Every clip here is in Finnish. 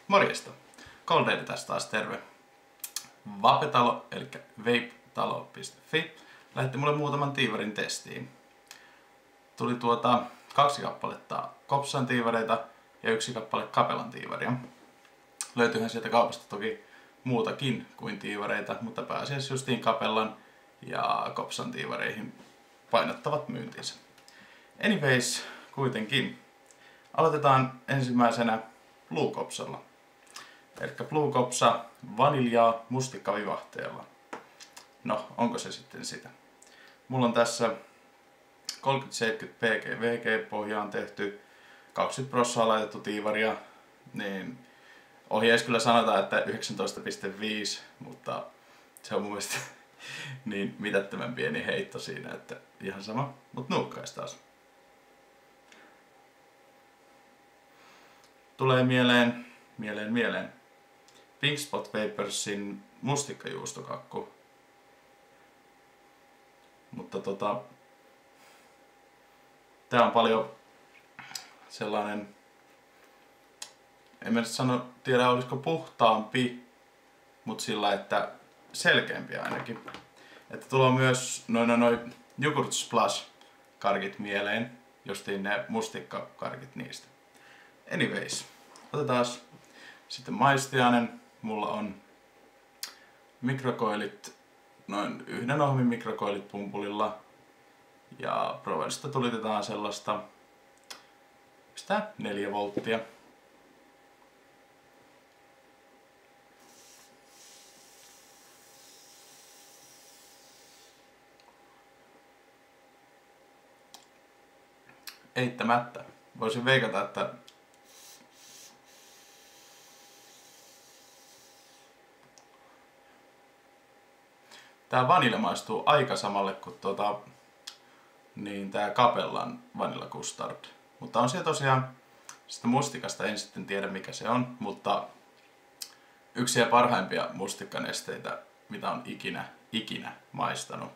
Morjesta! Coldade tässä taas terve. Vapetalo eli vapetalo.fi lähetti mulle muutaman tiivarin testiin. Tuli 2 kappaletta Kopsan tiivareita ja 1 kappale Capellan tiivaria. Löytyyhän sieltä kaupasta toki muutakin kuin tiivareita, mutta pääasiassa justiin Capellan ja Kopsan tiivareihin painottavat myyntinsä. Anyways, kuitenkin. Aloitetaan ensimmäisenä Blue Kopsalla. Eli Blue Kopsa vaniljaa mustikkavivahteella. No, onko se sitten sitä? Mulla on tässä 3070 PG-VG pohjaan tehty 20% laitettu tiivaria, niin ohjeessa kyllä sanotaan, että 19.5, mutta se on mun mielestä niin mitättömän pieni heitto siinä, että ihan sama, mut nuukkais taas. Tulee mieleen Pink Spot Vaporsin mustikkajuustokakku. Mutta tää on paljon sellainen, en mä nyt tiedä olisiko puhtaampi, mutta sillä että selkeämpi ainakin. Että tulee myös noin Yogurt Splash karkit mieleen, justiin ne mustikkakarkit niistä. Anyways, otetaan sitten maistiainen. Mulla on mikrokoilit, noin 1 ohmin mikrokoilit pumpulilla. Ja Provelista tulitetaan sellaista 4 volttia. Eittämättä. Voisin veikata, että tää vanilja maistuu aika samalle kuin tää Capellan Vanilla Custard. Mutta on siellä tosiaan sitä mustikasta, en sitten tiedä mikä se on, mutta yksi parhaimpia mustikkanesteitä, mitä on ikinä maistanut.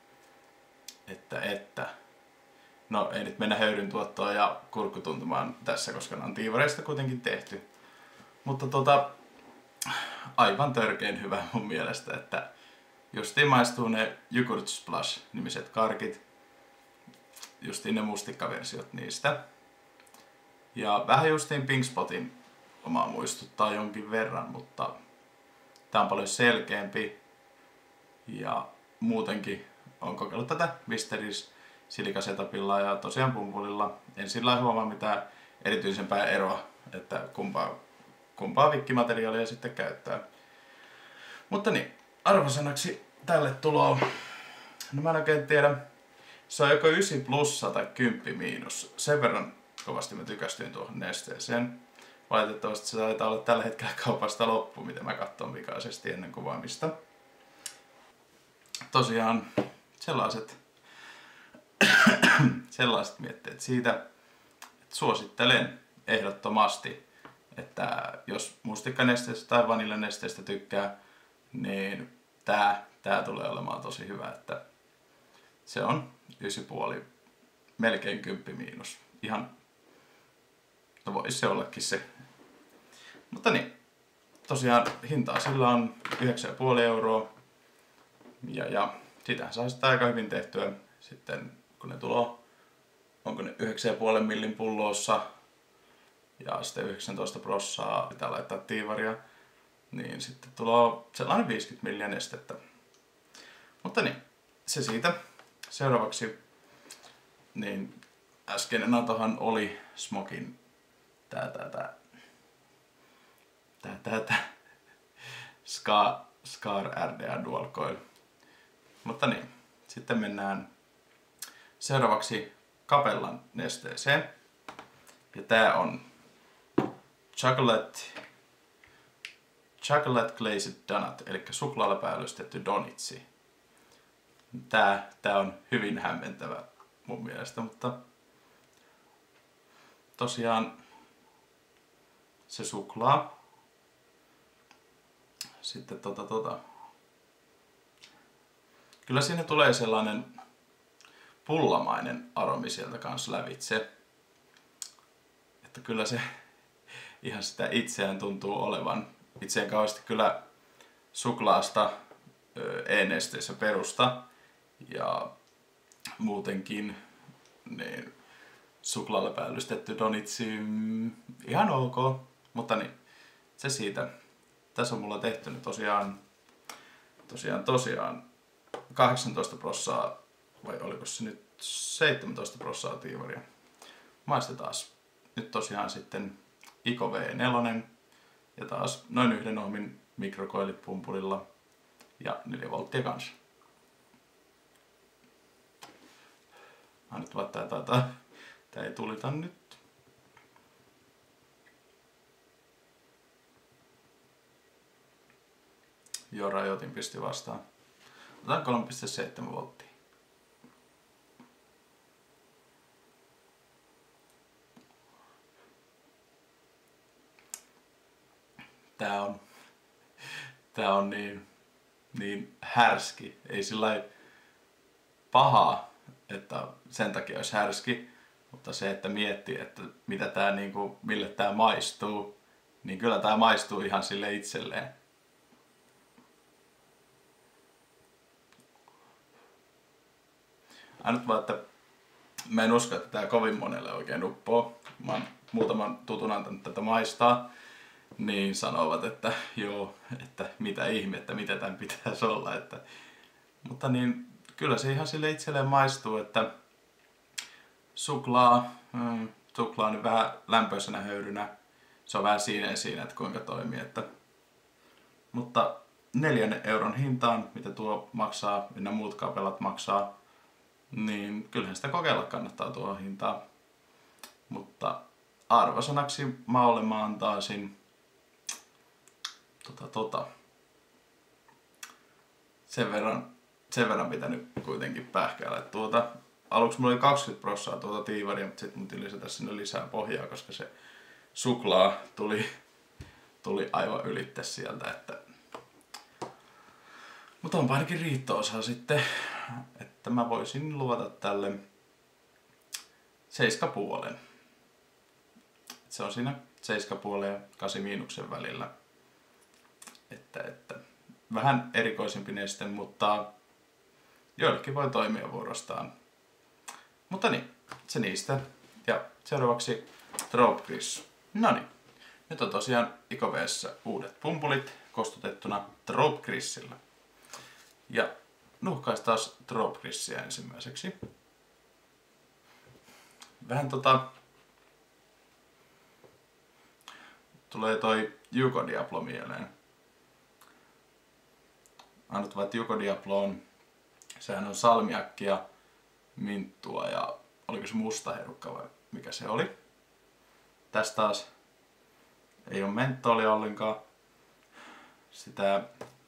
No ei nyt mennä höyryn tuottoon ja kurkkutuntumaan tässä, koska ne on tiivareista kuitenkin tehty. Mutta aivan törkein hyvä mun mielestä, että justiin maistuu ne Yogurt Splash -nimiset karkit, justiin ne mustikkaversiot niistä. Ja vähän justiin Pink Spotin omaa muistuttaa jonkin verran, mutta tää on paljon selkeämpi. Ja muutenkin on kokeillut tätä Wisteris silikasetapilla ja tosiaan pumpulilla. En sillä lailla huomaa mitään erityisempää eroa, että kumpaa vikkimateriaalia sitten käyttää. Mutta niin, arvosanaksi tälle tuloa. No mä en oikein tiedä. Se on joko 9 plussa tai 10 miinus. Sen verran kovasti mä tykästyin tuohon nesteeseen. Valitettavasti se taitaa olla tällä hetkellä kaupasta loppu, mitä mä katson pikaisesti ennen kuvaamista. Tosiaan sellaiset mietteet siitä, että suosittelen ehdottomasti, että jos mustikkanesteestä tai vaniljanesteestä tykkää, niin tää tulee olemaan tosi hyvä, että se on 9,5, melkein 10 miinus. Ihan, no voisi se ollakin se. Mutta niin, tosiaan hintaa sillä on 9,5 euroa. Ja sitähän saa sitä aika hyvin tehtyä sitten, kun ne tuloo, onko ne 9,5 millin pullossa ja sitten 19% pitää laittaa tiivaria, niin sitten tulee sellainen 50 milliä nestettä. Mutta niin, se siitä. Seuraavaksi, niin äskeinen antohan oli Smokin Scar RDA Dual Coil. Mutta niin, sitten mennään seuraavaksi Capellan nesteeseen. Ja tää on Chocolate Glazed Donut, eli suklaalla päällystetty donitsi. Tää on hyvin hämmentävä mun mielestä, mutta tosiaan se suklaa. Sitten kyllä siinä tulee sellainen pullamainen aromi sieltä kanssa lävitse. Että kyllä se ihan sitä itseään tuntuu olevan. Itse en kauheasti kyllä suklaasta e-nesteissä perusta ja muutenkin niin suklaalla päällystetty donitsi ihan ok, mutta niin, se siitä. Tässä on mulla tehty nyt tosiaan 18% vai oliko se nyt 17% tiivaria. Maistetaan nyt tosiaan sitten Iko V4 ja taas noin 1 ohmin mikrokoilit pumpulilla ja 4 volttia kanssa. Nyt vaan tää ei tulita nyt. Joo, rajoitin pisti vastaan. Otetaan 3,7 volttia. Tää on niin härski. Ei sillä paha, että sen takia olisi härski, mutta se, että miettii, että mitä tää mille tää maistuu, niin kyllä tää maistuu ihan sille itselleen. Ainut vaan, että mä en usko, että tää kovin monelle oikein uppoo. Mä oon muutaman tutun antanut tätä maistaa, niin sanovat, että joo, että mitä ihmettä, mitä tän pitäisi olla. Mutta niin, kyllä se ihan sille itselleen maistuu, että suklaa niin vähän lämpöisenä höyrynä. Se on vähän siinä, että kuinka toimii. Mutta 4 euron hintaan, mitä tuo maksaa, ja muut kapelat maksaa, niin kyllähän sitä kokeilla kannattaa tuo hintaa. Mutta arvosanaksi maulle mä antaisin sen verran pitänyt kuitenkin pähkäillä. Aluksi mulla oli 20% tuota tiivaria, mutta sitten mun piti lisätä sinne lisää pohjaa, koska se suklaa tuli aivan ylitse sieltä. Mutta onpa ainakin riittoosa sitten, että mä voisin luvata tälle 7,5. Se on siinä 7,5 ja 8 välillä. Että vähän erikoisempi neste, mutta joillekin voi toimia vuorostaan. Mutta niin, se niistä. Ja seuraavaksi Trope Gris. Noniin, nyt on tosiaan Iko V:ssä uudet pumpulit kostutettuna Trope Grisillä. Ja nuhkais taas Trope Grisia ensimmäiseksi. Vähän tulee toi Yuko Diablo mieleen. Ainut vaan, että Yuko Diablo on, sehän on salmiakkia, minttua ja oliko se musta herukka vai mikä se oli. Tässä taas ei ole mentolia ollenkaan. Sitä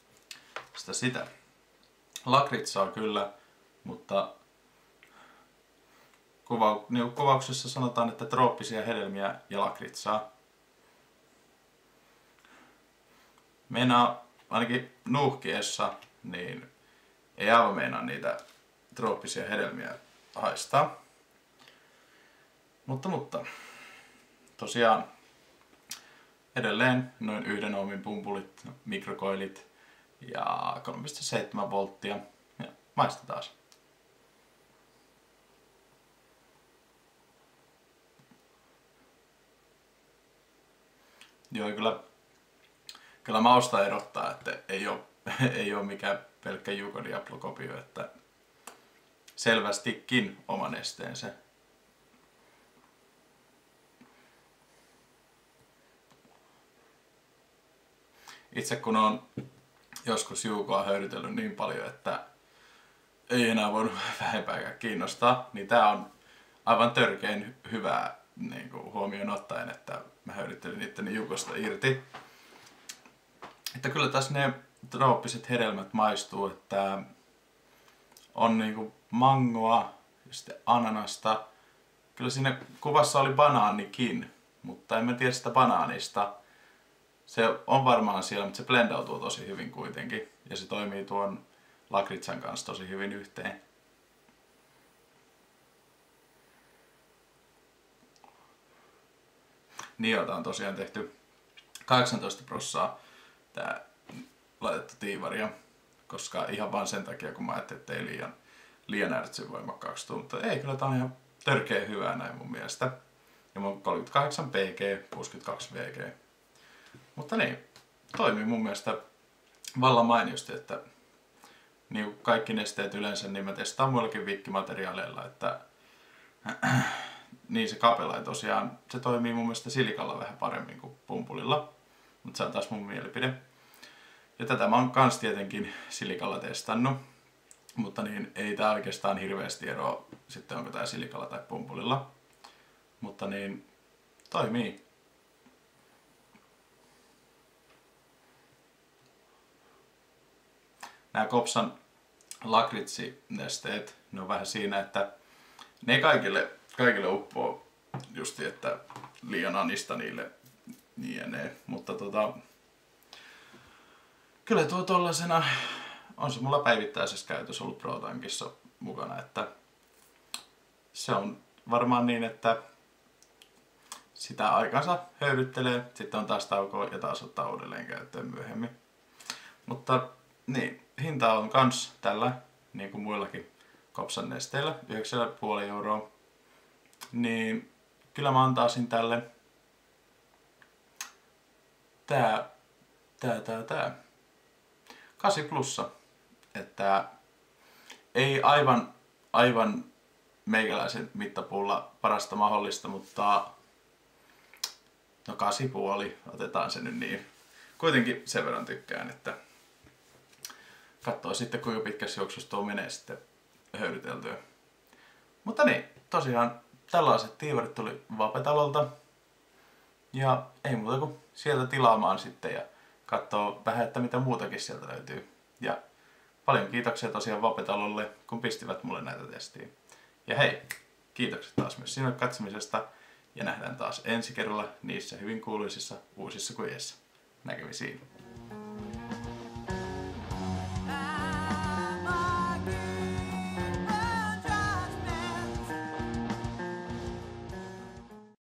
lakritsaa kyllä, mutta kuvauksessa sanotaan, että trooppisia hedelmiä ja lakritsaa. Meinaa ainakin nuuhkiessa, niin ei aivan meinaa niitä trooppisia hedelmiä haistaa. Mutta tosiaan edelleen noin 1 ohmin pumpulit, mikrokoilit ja 3,7 volttia. Ja maistetaan. Joo, kyllä mausta erottaa, että ei ole mikään pelkkä Yuko Diablo-kopio, että selvästikin oma nesteensä. Itse kun on joskus Yukoa höyrytellyt niin paljon, että ei enää voinut vähempääkään kiinnostaa, niin tää on aivan törkein hyvää huomioon ottaen, että mä höyryttelin itteni Yukosta irti. Että kyllä tässä ne trooppiset hedelmät maistuu, että on mangoa ja sitten ananasta. Kyllä siinä kuvassa oli banaanikin, mutta en mä tiedä sitä banaanista. Se on varmaan siellä, mutta se blendautuu tosi hyvin kuitenkin. Ja se toimii tuon lakritsan kanssa tosi hyvin yhteen. Niiltä on tosiaan tehty 18% tää laitettu tiivaria, koska ihan vaan sen takia, kun mä ajattelin, että ei liian ärtsyyn voimakkaaksi tuu, mutta ei, kyllä tää on ihan törkeä hyvää näin mun mielestä. Ja mulla on 38 pg, 62 vg. Mutta niin, toimii mun mielestä vallan mainiosti, että niin kaikki nesteet yleensä, niin mä testaan muillakin vikkimateriaaleilla, että niin se kapelai tosiaan, se toimii mun mielestä silikalla vähän paremmin kuin pumpulilla, mutta se on taas mun mielipide. Ja tätä mä oon kans tietenkin silikalla testannut, mutta niin ei tää oikeastaan hirveästi eroa sitten onko tää silikalla tai pumpulilla, mutta niin toimii. Nämä Kopsan lakritsinesteet, ne on vähän siinä, että ne ei kaikille uppoo justi, että liian anista niille niin, mutta kyllä tuo tollasena on se mulla päivittäisessä käytössä ollut Pro-tankissa mukana, että se on varmaan niin, että sitä aikansa höyryttelee, sitten on taas taukoa ja taas ottaa uudelleen käyttöön myöhemmin. Mutta niin, hinta on kans tällä, niin kuin muillakin Kopsan nesteillä, 9,5 €. Niin kyllä mä antaisin tälle tää 8+. Että ei aivan meikäläisen mittapuulla parasta mahdollista, mutta no 8,5, otetaan se nyt niin. Kuitenkin sen verran tykkään, että katsoo sitten kuinka pitkässä juoksussa tuo menee sitten höyryteltyä. Mutta niin, tosiaan tällaiset tiivarit tuli Vapetalolta. Ja ei muuta kuin sieltä tilaamaan sitten ja katsoo vähän, että mitä muutakin sieltä löytyy. Ja paljon kiitoksia tosiaan Vapetalolle, kun pistivät mulle näitä testiin. Ja hei, kiitokset taas myös sinulle katsomisesta ja nähdään taas ensi kerralla niissä hyvin kuuluisissa uusissa kujeissa. Näkemisiin.